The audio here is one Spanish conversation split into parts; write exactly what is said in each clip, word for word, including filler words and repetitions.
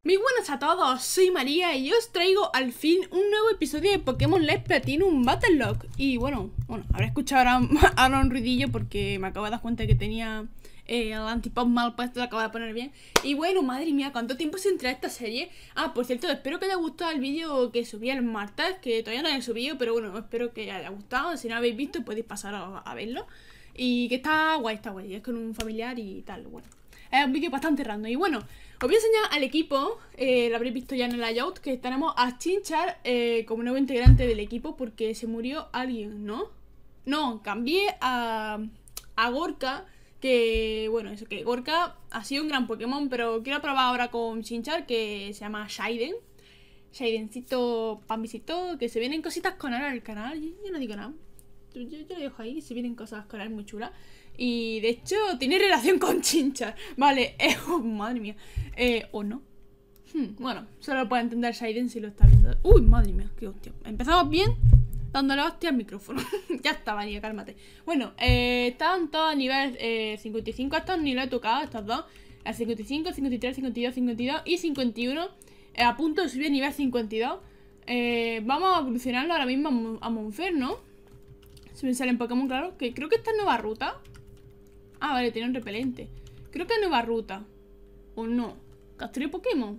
Muy buenas a todos, soy María y os traigo al fin un nuevo episodio de Pokémon Let's Platinum Battle Log. Y bueno, bueno, habré escuchado ahora, ahora un ruidillo porque me acabo de dar cuenta que tenía eh, el antipop mal puesto, lo acabo de poner bien. Y bueno, madre mía, ¿cuánto tiempo sin traer esta serie? Ah, por cierto, espero que haya gustado el vídeo que subí el martes, que todavía no he subido, pero bueno, espero que haya gustado. Si no lo habéis visto, podéis pasar a, a verlo. Y que está guay, está guay, es con un familiar y tal, bueno. Es un vídeo bastante random. Y bueno, os voy a enseñar al equipo. eh, Lo habréis visto ya en el layout, que tenemos a Chinchar eh, como nuevo integrante del equipo porque se murió alguien, ¿no? No, cambié a, a Gorka. Que, bueno, eso que Gorka ha sido un gran Pokémon, pero quiero probar ahora con Chinchar, que se llama Shaiden. Shaidencito, pambicito, que se vienen cositas con él al canal. Yo, yo no digo nada. Yo, yo lo dejo ahí, se vienen cosas con él muy chulas. Y de hecho tiene relación con Chinchar. Vale, eh, oh, madre mía. Eh, o no. Hmm, bueno, solo puede entender Shaiden si lo está viendo. Uy, madre mía, qué hostia. Empezamos bien dándole hostia al micrófono. Ya está, María, cálmate. Bueno, eh, están todos a nivel eh, cincuenta y cinco. Estos ni lo he tocado, estos dos. El cincuenta y cinco, cincuenta y tres, cincuenta y dos, cincuenta y dos y cincuenta y uno. Eh, a punto de subir a nivel cincuenta y dos. Eh, vamos a evolucionarlo ahora mismo a Monfer, ¿no? Si me salen Pokémon, claro. Que creo que esta es nueva ruta. Ah, vale, tiene un repelente. Creo que es nueva ruta. ¿O no? ¿Capturé Pokémon?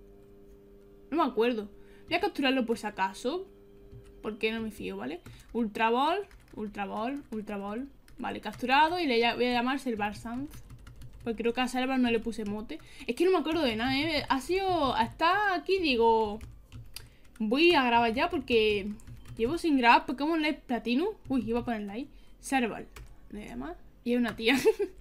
No me acuerdo. Voy a capturarlo por si acaso. Porque no me fío, ¿vale? Ultra Ball, Ultra Ball, Ultra Ball. Vale, capturado. Y le voy a llamar Selvarsand. Porque creo que a Selvar no le puse mote. Es que no me acuerdo de nada, ¿eh? Ha sido... Hasta aquí digo... Voy a grabar ya porque... Llevo sin grabar Pokémon Let's Platinum. Uy, iba a ponerla ahí. Serval. Nada más. Y es una tía.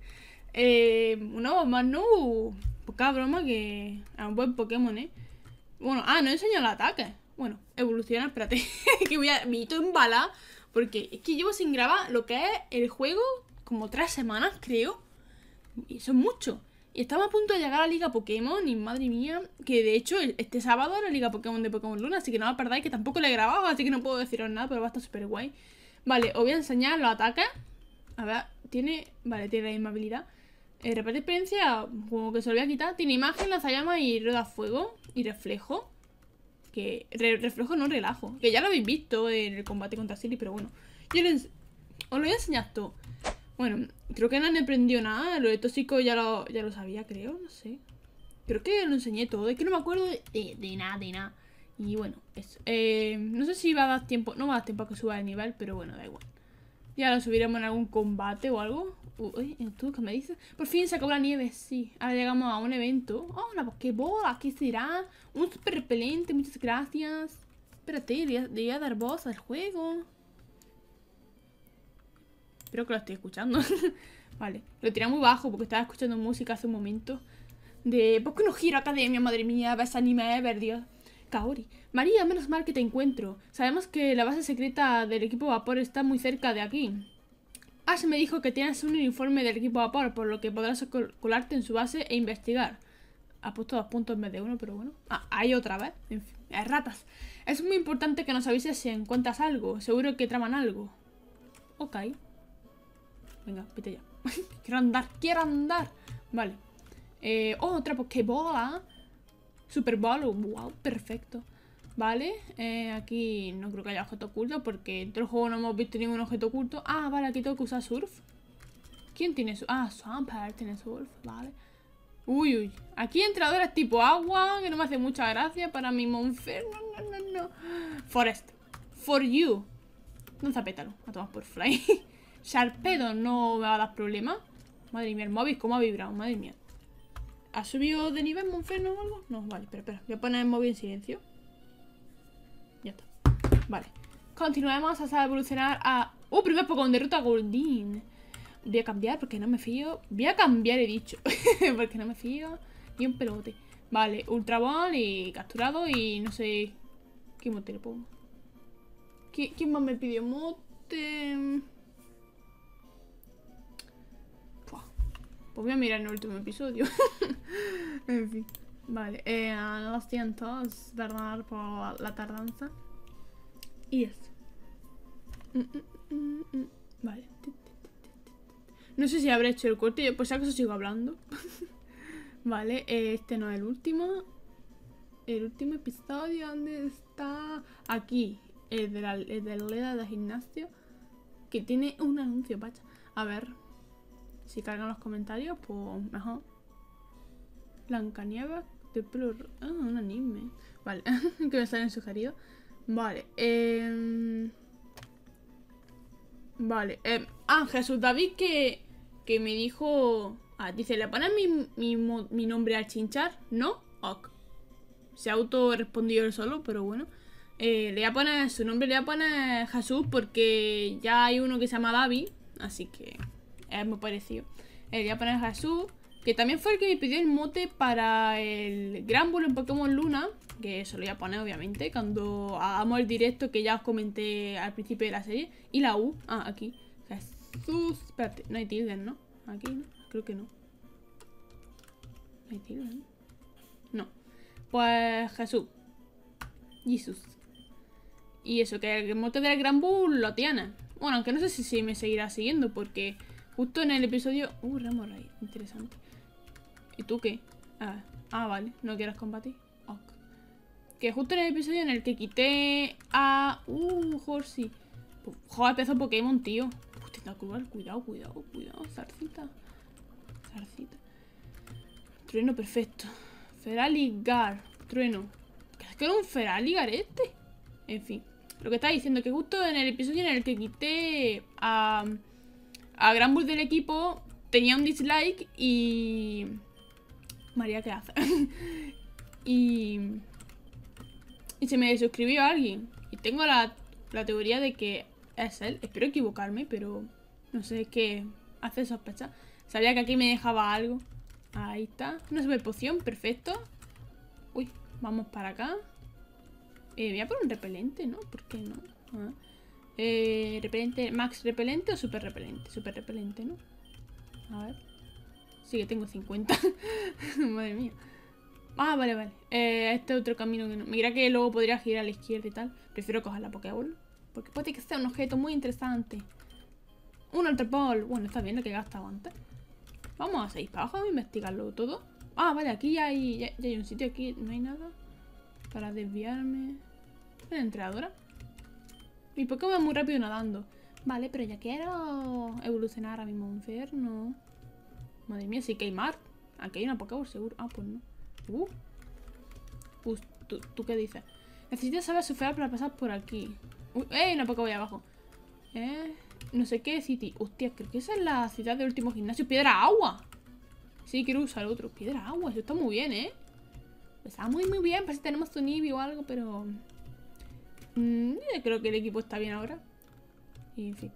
eh, no, más no. Poca broma que es un buen Pokémon, ¿eh? Bueno, ah, no enseño el ataque. Bueno, evoluciona, espérate. Que voy a... Me hito embalar. Porque es que llevo sin grabar lo que es el juego como tres semanas, creo. Y eso es mucho. Y estamos a punto de llegar a la Liga Pokémon. Y madre mía, que de hecho este sábado es la Liga Pokémon de Pokémon Luna. Así que no os perdáis, que tampoco le he grabado. Así que no puedo deciros nada, pero va a estar súper guay. Vale, os voy a enseñar los ataques. A ver, tiene... Vale, tiene la misma habilidad. eh, Reparte experiencia, como que se lo voy a quitar. Tiene imagen, lanzallamas y rueda fuego. Y reflejo. Que... Re reflejo no relajo. Que ya lo habéis visto en el combate contra Silly, pero bueno. Yo les... Os lo voy a enseñar todo. Bueno, creo que no han aprendido nada. Lo de tóxico ya lo, ya lo sabía, creo. No sé. Creo que lo enseñé todo. Es que no me acuerdo de, de, de nada, de nada. Y bueno, eso. Eh, no sé si va a dar tiempo. No va a dar tiempo a que suba el nivel, pero bueno, da igual. Ya lo subiremos en algún combate o algo. Uy, ¿tú qué me dices? Por fin se acabó la nieve, sí. Ahora llegamos a un evento. Oh, una Pokébola, ¿qué será? Un super repelente, muchas gracias. Espérate, le voy a, le voy a dar voz al juego. Espero que lo estoy escuchando. Vale, lo tiré muy bajo porque estaba escuchando música hace un momento. De ¿por qué no Hero Academia? Madre mía, ves anime ever, Dios. Kaori. María, menos mal que te encuentro. Sabemos que la base secreta del equipo Vapor está muy cerca de aquí. Ash me dijo que tienes un uniforme del equipo Vapor, por lo que podrás col colarte en su base e investigar. Ha puesto dos puntos en vez de uno, pero bueno. Ah, hay otra vez. En fin, es ratas. Es muy importante que nos avises si encuentras algo. Seguro que traman algo. Ok. Venga, vete ya. Quiero andar, quiero andar. Vale. Eh, oh, otra Pokébola. Super Ball, wow, perfecto. Vale, eh, aquí no creo que haya objeto oculto porque en todo el juego no hemos visto ningún objeto oculto. Ah, vale, aquí tengo que usar surf. ¿Quién tiene surf? Ah, Swampert tiene surf, vale. Uy, uy, aquí entradores tipo agua, que no me hace mucha gracia para mi Monfer. No, no, no, no. Forest, for you. Lanza pétalo, a tomar por fly. Sharpedo no me va a dar problema. Madre mía, el móvil cómo ha vibrado, madre mía. ¿Ha subido de nivel Monferno o algo? No, vale, espera, espera. Voy a poner el móvil en silencio. Ya está. Vale. Continuemos hasta evolucionar a... ¡Uh! Primer Pokémon de ruta Goldeen. Voy a cambiar porque no me fío. Voy a cambiar, he dicho. Porque no me fío. Ni un pelote. Vale, Ultra Ball y capturado y no sé... ¿Qué mote le pongo? ¿Quién más me pidió mote? Pues voy a mirar en el último episodio. En fin. Vale. Eh, lo siento, perdonad por la tardanza. Y eso. Mm, mm, mm, mm. Vale. No sé si habré hecho el corte. Yo por si acaso sigo hablando. Vale. Eh, este no es el último. El último episodio, ¿dónde está? Aquí, el de la, el de la Leda de gimnasio, que tiene un anuncio, pacha. A ver, si cargan los comentarios, pues mejor. Blancanieves de pelo... Ah, un anime. Vale, que me salen sugeridos. Vale, eh... Vale, eh... ah, Jesús David que... Que me dijo... Ah, dice, ¿le pones mi, mi, mi nombre al chinchar? ¿No? Ok. Se auto respondió él solo, pero bueno. Eh, le voy a poner su nombre, le voy a poner Jesús porque ya hay uno que se llama David, así que es muy parecido. Eh, le voy a poner Jesús, que también fue el que me pidió el mote para el Gran Bull en Pokémon Luna, que eso lo voy a poner obviamente cuando hagamos el directo que ya os comenté al principio de la serie. Y la U, ah, aquí. Jesús, espérate, no hay tildes, ¿no? Aquí, ¿no? Creo que no. No hay tildes, ¿no? No. Pues Jesús. Jesús. Y eso, que el mote del Gran Bull lo tiene. Bueno, aunque no sé si, si me seguirá siguiendo, porque justo en el episodio... Uh, Remoraid, interesante. ¿Y tú qué? Ah, ah, vale, ¿no quieres combatir? Ok. Que justo en el episodio en el que quité a... Uh, Horsey. Joder, pedazo Pokémon, tío. Hostia, cuidado, cuidado, cuidado. Zarcita. Zarcita. Trueno perfecto. Feraligar. Trueno. ¿Qué es que era un Feraligar este? En fin. Lo que estaba diciendo, que justo en el episodio en el que quité a, a Gran Bull del equipo, tenía un dislike y... María, ¿qué hace? y... Y se me desuscribió alguien. Y tengo la, la teoría de que es él. Espero equivocarme, pero... No sé, es que hace sospechar. Sabía que aquí me dejaba algo. Ahí está. Una super poción, perfecto. Uy, vamos para acá. Eh, voy a poner un repelente, ¿no? ¿Por qué no? Ah. Eh, repelente, max repelente o super repelente. Super repelente, ¿no? A ver. Sí, que tengo cincuenta. Madre mía. Ah, vale, vale. Eh, este otro camino que no. Mira que luego podría girar a la izquierda y tal. Prefiero coger la Pokéball. Porque puede que sea un objeto muy interesante. Un Ultra Ball. Bueno, está bien lo que he gastado antes. Vamos a seguir para abajo, a investigarlo todo. Ah, vale, aquí ya hay, ya, ya hay un sitio. Aquí no hay nada para desviarme. Una entrenadora. Mi Pokémon es muy rápido nadando. Vale, pero ya quiero evolucionar a mi Monferno. Madre mía, sí que hay mar. Aquí hay una Pokéball seguro. Ah, pues no. Uh. Uh, ¿tú, ¿tú qué dices? Necesitas saber surfear para pasar por aquí. Uy, ¡eh! Una Pokéball abajo. Eh... No sé qué City. Hostia, creo que esa es la ciudad del último gimnasio. ¡Piedra agua! Sí, quiero usar otro. Piedra agua, eso está muy bien, ¿eh? Está muy, muy bien. Parece que tenemos un Eevee o algo, pero... Mm, yo creo que el equipo está bien ahora. Y en fin.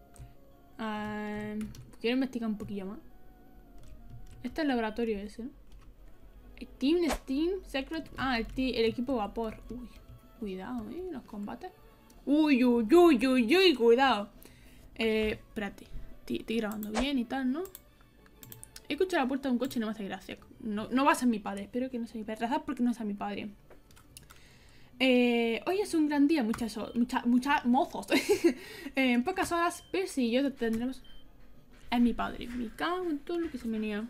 Uh, quiero investigar un poquillo más. Este es el laboratorio ese, ¿no? Team, Steam, Secret... Ah, el, el equipo vapor. Uy, cuidado, ¿eh? Los combates. Uy, uy, uy, uy, uy, cuidado. Eh, espérate. Estoy grabando bien y tal, ¿no? He escuchado la puerta de un coche y no me hace gracia. No, no va a ser mi padre. Espero que no sea mi padre. Rezad porque no sea mi padre. Eh, hoy es un gran día, muchas muchas muchas mozos. eh, en pocas horas, Percy y yo tendremos... Es mi padre. Me cago en todo lo que se me niega.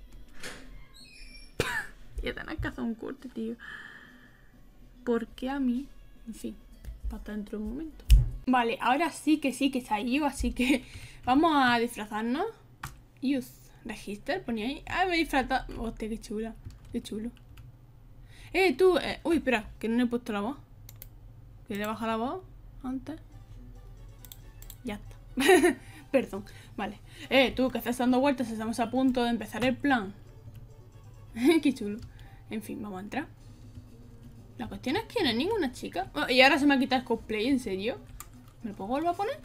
Ya te han cazado un corte, tío. ¿Por qué a mí? En fin, para dentro de un momento. Vale, ahora sí que sí que se ha ido, así que vamos a disfrazarnos. Use register, ponía ahí. Ah, me he disfrazado. Hostia, qué chula. Qué chulo. Eh, tú. Eh. Uy, espera, que no he puesto la voz. Que le he bajado la voz antes. Ya está. Perdón. Vale. Eh, tú, que estás dando vueltas, estamos a punto de empezar el plan. Qué chulo. En fin, vamos a entrar. La cuestión es que no hay ninguna chica. Oh, y ahora se me ha quitado el cosplay, ¿en serio? ¿Me lo puedo volver a poner?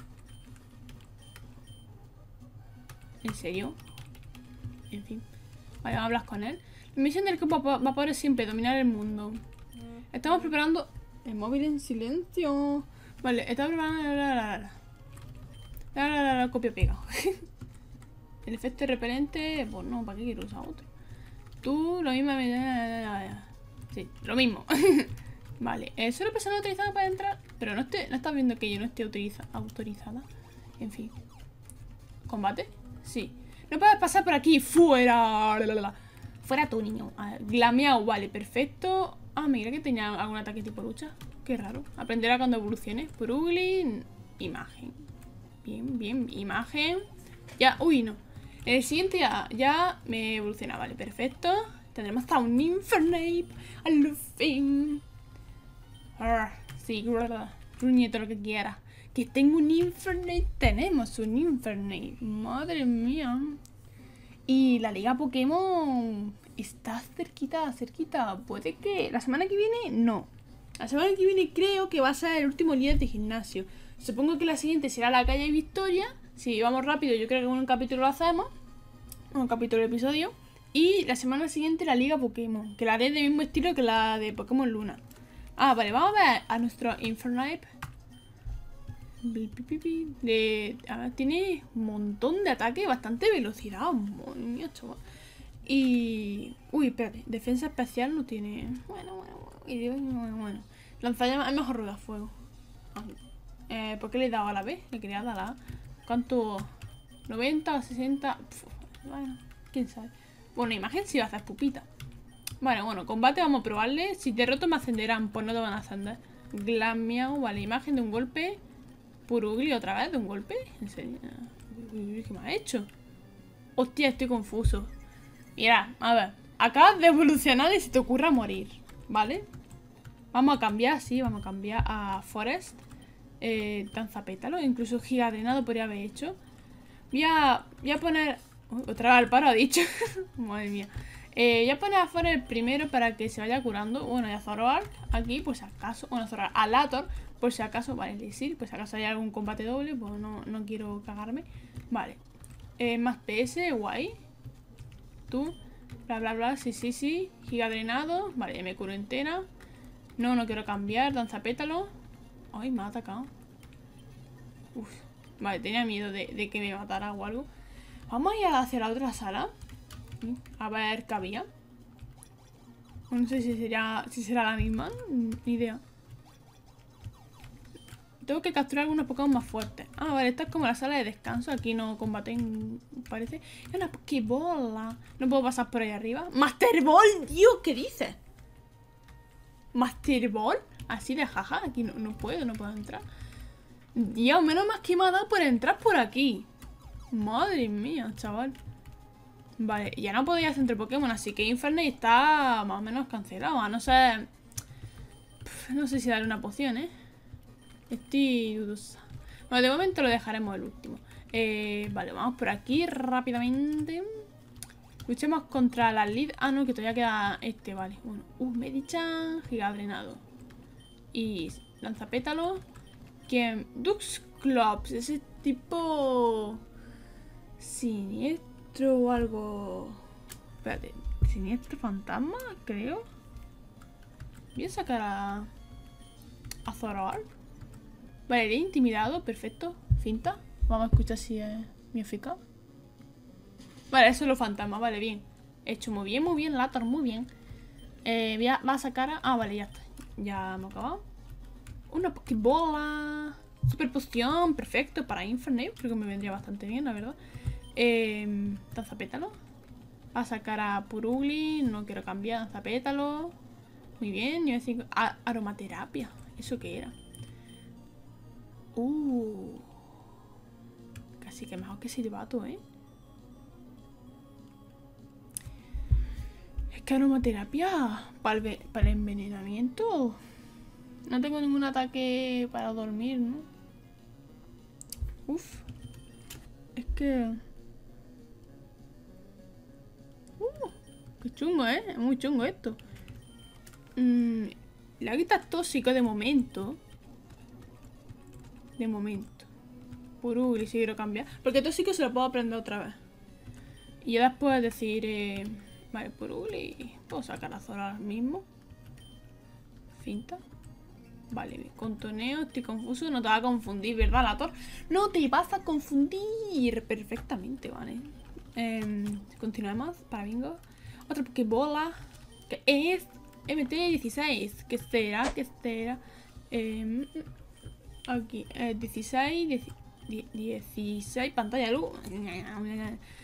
¿En serio? En fin. Vale, vamos a hablar con él. La misión del equipo vapor es siempre dominar el mundo. Estamos preparando... El móvil en silencio. Vale, estamos preparando... La, la, la, la. La, la, la, la, copia pega. El efecto repelente... Pues no, ¿para qué quiero usar otro? Tú, lo mismo... Sí, lo mismo. Vale, eh, solo persona autorizada para entrar. Pero no, esté, no estás viendo que yo no esté autoriza, autorizada. En fin. ¿Combate? Sí. No puedes pasar por aquí. Fuera. Fuera tú, niño. Glameado, vale, perfecto. Ah, mira que tenía algún ataque tipo lucha. Qué raro. Aprenderá cuando evolucione. Purugly, imagen. Bien, bien, imagen. Ya, uy, no. En el siguiente ya, ya me evoluciona, vale, perfecto. Tendremos hasta un Infernape. Al fin. Arr, sí, gruñe todo lo que quiera. Que tengo un Infernape. Tenemos un Infernape. Madre mía. Y la liga Pokémon está cerquita, cerquita. Puede que la semana que viene, no. La semana que viene creo que va a ser el último día de gimnasio. Supongo que la siguiente será la calle Victoria. Si vamos rápido, yo creo que en un capítulo lo hacemos. Un capítulo de episodio. Y la semana siguiente la liga Pokémon, que la haré del mismo estilo que la de Pokémon Luna. Ah, vale, vamos a ver a nuestro Infernape. De, a ver, tiene un montón de ataque, bastante velocidad. Moño, chaval. Y... Uy, espérate, defensa especial no tiene... Bueno, bueno, bueno, bueno, bueno. Lanzallamas es mejor rodafuego. Ah, eh, ¿por qué le he dado a la B? Le quería dar a la A. ¿Cuánto? ¿noventa o sesenta? Puf, bueno, quién sabe. Bueno, imagen si va a hacer pupita. Bueno, bueno, combate vamos a probarle. Si derroto me ascenderán, pues no te van a ascender. Glamiao, vale, imagen de un golpe. Purugly otra vez de un golpe. ¿En serio? ¿Qué me ha hecho? Hostia, estoy confuso. Mira, a ver. Acabas de evolucionar y se te ocurra morir, ¿vale? Vamos a cambiar, sí, vamos a cambiar a Forest. Eh, Danzapétalo, incluso Gigadrenado podría haber hecho. Voy a, voy a poner... Uy, otra vez al paro ha dicho. Madre mía. Eh, voy a poner a Forest el primero para que se vaya curando. Bueno, y a Zoroark aquí, pues si acaso. Bueno, Zoroark, a Lator, por si acaso. Vale, Elixir, pues si acaso hay algún combate doble. Pues no, no quiero cagarme. Vale. Eh, más P S, guay. Tú, bla, bla, bla. Sí, sí, sí. Gigadrenado. Vale, ya me curo entera. No, no quiero cambiar. Danzapétalo. Ay, me ha atacado. Uf. Vale, tenía miedo de, de que me matara o algo. Vamos a ir hacia la otra sala. A ver qué había. No sé si será, si será la misma. Ni idea. Tengo que capturar algunos Pokémon más fuertes. Ah, vale, esta es como la sala de descanso. Aquí no combaten, parece. Es una Pokébola. No puedo pasar por ahí arriba. ¡Master Ball! Dios, ¿qué dices? ¿Master Ball? Así de jaja. Aquí no, no puedo, no puedo entrar. Dios, menos más que me ha dado por entrar por aquí. Madre mía, chaval. Vale, ya no podía centro Pokémon, así que Infernape está más o menos cancelado. A no ser... No sé si darle una poción, ¿eh? Estoy dudosa. Bueno, de momento lo dejaremos el último. Eh, vale, vamos por aquí rápidamente. Luchemos contra la lead. Ah, no, que todavía queda este, vale. Bueno, uh, Medichan, Gigadrenado. Y Lanzapétalo. Que Duxclops, ese tipo... Siniestro o algo... Espérate, siniestro fantasma, creo. Voy a sacar a... A Zoroark. Vale, iré intimidado, perfecto. Finta. Vamos a escuchar si es mi eficaz. Vale, eso es lo fantasma, vale, bien. Hecho muy bien, muy bien, Lator, muy bien. Eh, voy a, va a sacar a... Ah, vale, ya está. Ya hemos acabado. Una Pokébola. Super poción, perfecto, para Infernape. Creo que me vendría bastante bien, la verdad. Eh, Danzapétalo. Va a sacar a Purugly. No quiero cambiar, Danzapétalo. Muy bien, nivel cinco. A aromaterapia. ¿Eso qué era? Uh. Casi que mejor que silbato, ¿eh? Es que aromaterapia para el, para el envenenamiento. No tengo ningún ataque para dormir, ¿no? Uf. Es que... Uh, qué chungo, ¿eh? Es muy chungo esto. Mm, la guita es tóxico de momento. De momento. Purugly si quiero cambiar. Porque tóxico se lo puedo aprender otra vez. Y ya después decir... Eh, vale, Purugly. Puedo sacar a Zoroark mismo. Finta. Vale, contoneo, estoy confuso. No te va a confundir, ¿verdad, Lator? No te vas a confundir. Perfectamente, vale. Eh, continuemos para bingo. Otra Pokébola. Que es M T dieciséis. ¿Qué será? ¿Qué será? Eh, aquí, eh, dieciséis. dieciséis. Pantalla luz.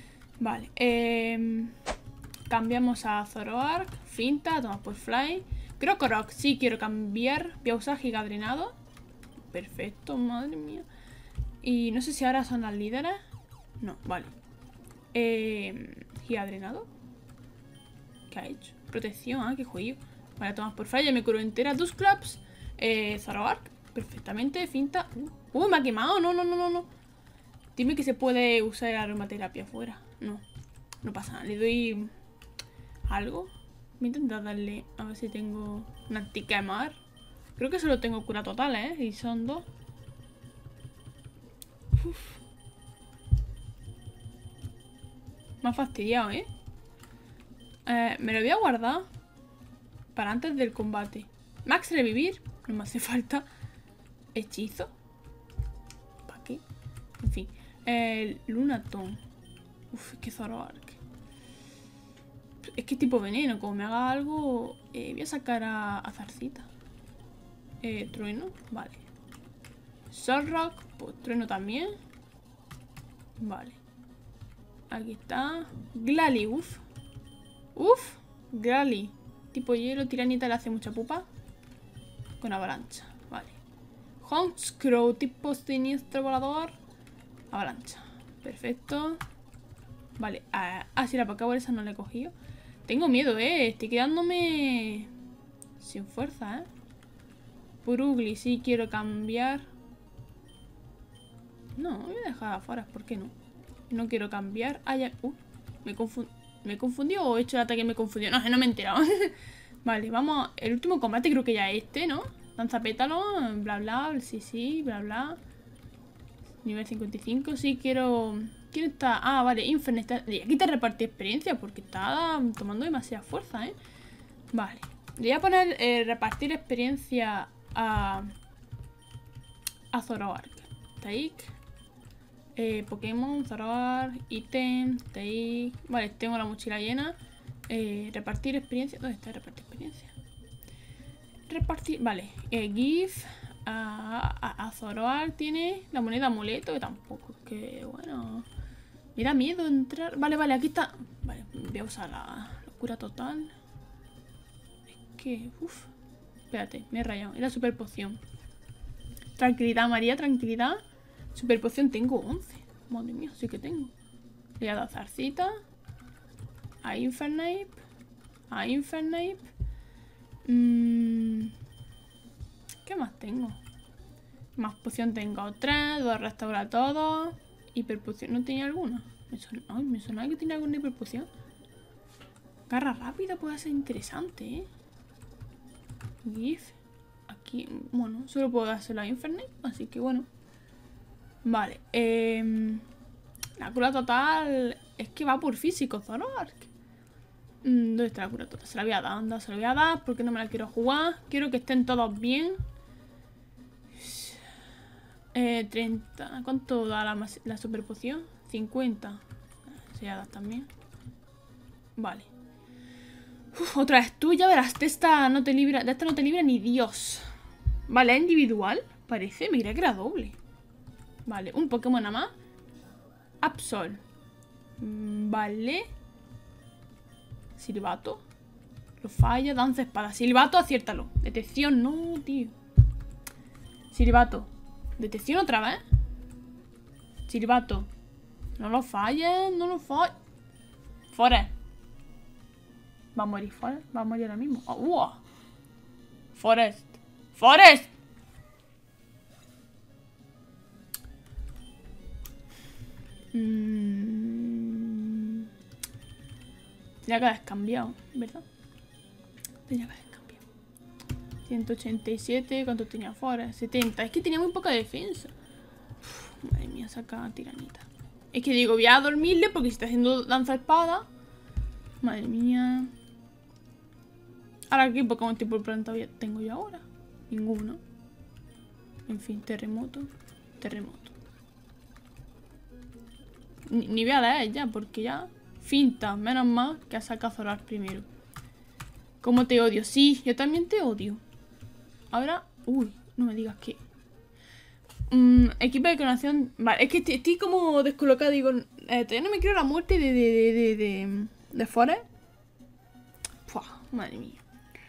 Vale. Eh, cambiamos a Zoroark. Finta, toma por Fly. Krokorok, sí, quiero cambiar. Voy a usar Giga Drenado. Perfecto, madre mía. Y no sé si ahora son las líderes. No, vale. Eh, Giga Drenado. ¿Qué ha hecho? Protección, ah, qué juego. Vale, tomas por falla, me curo entera. Dusclops. Eh, Zoroark. Perfectamente, finta. Uh, uh, me ha quemado. No, no, no, no, no. Dime que se puede usar aromaterapia afuera. No, no pasa nada. Le doy algo. Voy a intentar darle. A ver si tengo un antiquemar. Creo que solo tengo cura total, ¿eh? Y son dos. Uf. Me ha fastidiado, ¿eh? ¿eh? Me lo voy a guardar para antes del combate. Max revivir. No me hace falta. Hechizo. ¿Para qué? En fin. El Lunaton. Uf, es que Zoroark. Es que tipo veneno. Como me haga algo... Eh, voy a sacar a, a Zarcita. Eh, trueno. Vale. Solrock. Pues trueno también. Vale. Aquí está. Glalie. Uf. Uf. Glalie. Tipo hielo. Tiranita le hace mucha pupa. Con avalancha. Vale. Honkscrow. Tipo siniestro volador. Avalancha. Perfecto. Vale. Ah, ah sí, la Pokéball esa no la he cogido. Tengo miedo, eh. Estoy quedándome sin fuerza, eh. Purugly, sí quiero cambiar. No, voy a dejar afuera. ¿Por qué no? No quiero cambiar. Ah, ya. Uh, me confundí. ¿Me confundió o he hecho el ataque y me confundió? No, no me he enterado. Vale, vamos. El último combate creo que ya es este, ¿no? Danza pétalo, bla bla, sí, sí, bla bla. Nivel cincuenta y cinco, sí, quiero... ¿Quién está? Ah, vale, Inferno está... Aquí te repartí experiencia porque está tomando demasiada fuerza, ¿eh? Vale. Le voy a poner eh, repartir experiencia a... A Zoroark. Taik. Eh, Pokémon, Zoroark, ítem, Taik. Vale, tengo la mochila llena. Eh, repartir experiencia. ¿Dónde está repartir experiencia? Repartir... Vale. Eh, GIF... A, a, a Zoroark tiene la moneda amuleto, que tampoco es que, bueno... Me da miedo entrar... Vale, vale, aquí está... Vale, voy a usar la locura total. Es que... Uf. Espérate, me he rayado. Es la super poción. Tranquilidad, María, tranquilidad. Super poción tengo once. Madre mía, sí que tengo. Le voy a dar Zarcita. A Infernape. A Infernape. Mmm... ¿Qué más tengo? Más poción tengo tres, dos restaura todo. Hiperpoción, ¿no tenía alguna? Me suena, ay, me suena que tiene alguna hiperpoción. Garra rápida puede ser interesante, ¿eh? GIF. Aquí, bueno, solo puedo dárselo a Infernape, así que bueno. Vale, eh, la cura total es que va por físico, Zoroark. ¿Dónde está la cura total? Se la voy a dar, anda, se la voy a dar porque no me la quiero jugar. Quiero que estén todos bien. Eh, treinta. ¿Cuánto da la, la super poción? cincuenta. Se la da también. Vale. Uf, otra vez tú, ya verás. De esta no te libra, de esta no te libra ni Dios. Vale, individual. Parece, me creía que era doble. Vale, un Pokémon nada más. Absol. Vale. Silbato. Lo falla, danza espada. Silbato, aciértalo. Detección, no, tío. Silbato. Detección otra vez. Silbato. No lo falles, no lo falles. Forest. Va a morir Forest. Va a morir ahora mismo. Oh, uh. Forest. Forest. Mm. Tenía que haber cambiado, ¿verdad? Tenía que haber cambiado. ciento ochenta y siete. ¿Cuánto tenía Forest? setenta. Es que tenía muy poca defensa. Uf, madre mía, saca tiranita. Es que digo, voy a dormirle porque si está haciendo danza espada. Madre mía. Ahora, ¿qué Pokémon tipo planta tengo yo ahora? Ninguno. En fin, terremoto. Terremoto. Ni, ni voy a leer ya, porque ya... Finta, menos mal que ha sacado Zoroark primero. ¿Cómo te odio? Sí, yo también te odio. Ahora... Uy, no me digas que... Mm, equipo de clonación... Vale, es que estoy, estoy como descolocada. Digo, eh, todavía no me quiero la muerte de... De, de, de, de, de Forest. Puah, madre mía.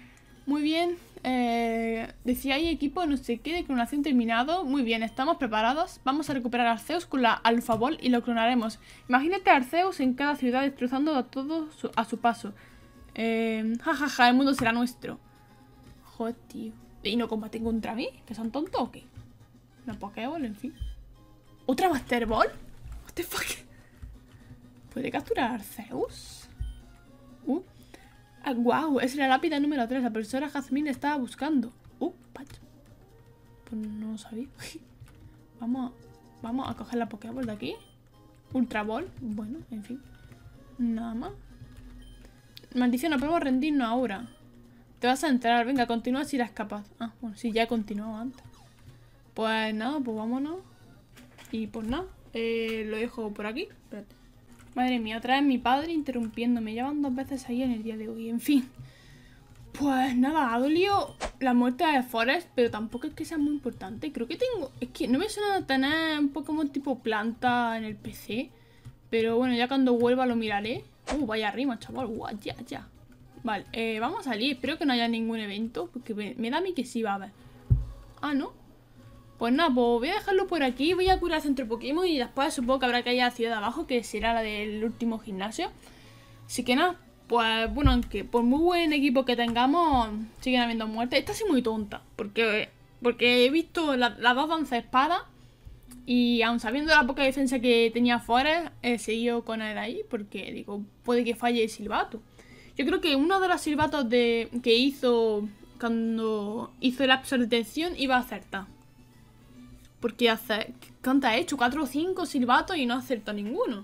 Muy bien. Eh, decía ahí equipo no sé qué de clonación terminado. Muy bien, estamos preparados. Vamos a recuperar a Arceus con la Alpha Ball y lo clonaremos. Imagínate a Arceus en cada ciudad destrozando a todos su, a su paso. Eh, ja, ja, ja, el mundo será nuestro. Joder, tío. ¿Y no combaten contra mí? ¿Que son tontos o qué? Una Pokéball, en fin. ¿Otra Master Ball? What the fuck? ¿Puede capturar a Arceus? Uh. Ah, wow, es la lápida número tres. La profesora Jazmín estaba buscando. Uh, pacho. Pues no lo sabía. Vamos, vamos a coger la Pokéball de aquí. Ultra Ball. Bueno, en fin. Nada más. Maldición, no podemos rendirnos ahora. Te vas a enterar. Venga, continúa si eres capaz. Ah, bueno, sí, ya he continuado antes. Pues nada, pues vámonos. Y pues nada, eh, lo dejo por aquí. Espérate. Madre mía, otra vez mi padre interrumpiéndome. Ya van dos veces ahí en el día de hoy. En fin. Pues nada, ha dolido la muerte de Forest, pero tampoco es que sea muy importante. Creo que tengo... Es que no me suena tener un Pokémon tipo planta en el P C. Pero bueno, ya cuando vuelva lo miraré. Uh, vaya rima, chaval. Uh, ya, ya. Vale, eh, vamos a salir. Espero que no haya ningún evento, porque me, me da a mí que sí va a haber. Ah, ¿no? Pues nada, pues voy a dejarlo por aquí. Voy a curar al centro Pokémon y después supongo que habrá que ir a la ciudad de abajo, que será la del último gimnasio. Así que nada, pues bueno, aunque por muy buen equipo que tengamos, siguen habiendo muertes. Esta sí muy tonta, porque, porque he visto las la dos danzas espadas y aun sabiendo la poca defensa que tenía Forest, he seguido con él ahí, porque digo, puede que falle el silbato. Yo creo que uno de los silbatos de, que hizo cuando hizo el lapso de detención iba a acertar. Porque hace... ¿Cuánto ha hecho? Cuatro o cinco silbatos y no ha acertado ninguno.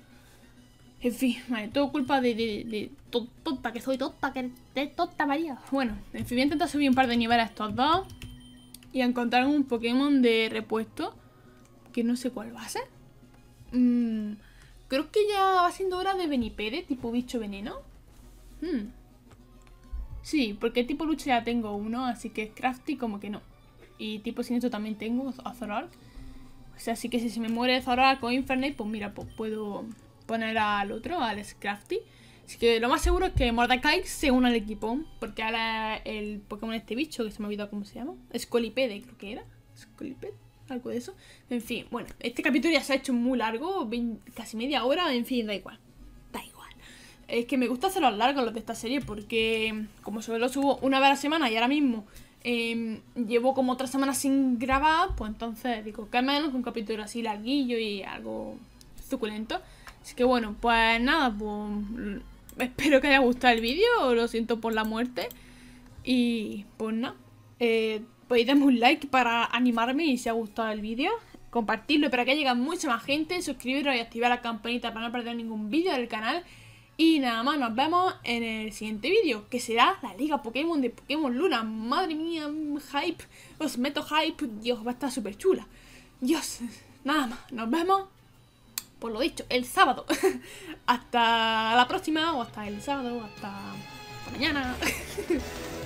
En fin, vale, todo culpa de... de, de to, tonta, que soy tonta, que de tonta María. Bueno, en fin, voy a intentar subir un par de niveles a estos dos. Y a encontrar un Pokémon de repuesto. Que no sé cuál va a ser. Mm, creo que ya va siendo hora de Benipede, tipo bicho veneno. Hmm. Sí, porque tipo lucha ya tengo uno, así que es Crafty como que no. Y tipo siniestro también tengo a Zoroark. O sea, así que si se me muere Zoroark o Infernape, pues mira, pues puedo poner al otro, al Scrafty. Así que lo más seguro es que Mordekaiser se una al equipo. Porque ahora el Pokémon este bicho, que se me ha olvidado cómo se llama. Scolipede creo que era. Scolipede, algo de eso. En fin, bueno, este capítulo ya se ha hecho muy largo, casi media hora, en fin, da igual. Da igual. Es que me gusta hacerlos largos los de esta serie porque como solo subo una vez a la semana y ahora mismo... Eh, llevo como tres semanas sin grabar, pues entonces digo, que menos que un capítulo así larguillo y algo suculento. Así que bueno, pues nada, pues espero que haya gustado el vídeo, lo siento por la muerte. Y pues nada, eh, podéis darme un like para animarme y si os ha gustado el vídeo, compartirlo para que llegue mucha más gente, suscribiros y activar la campanita para no perder ningún vídeo del canal. Y nada más, nos vemos en el siguiente vídeo, que será la Liga Pokémon de Pokémon Luna. Madre mía, hype, os meto hype, Dios, va a estar súper chula. Dios, nada más, nos vemos, por lo dicho, el sábado. Hasta la próxima, o hasta el sábado, hasta, hasta mañana.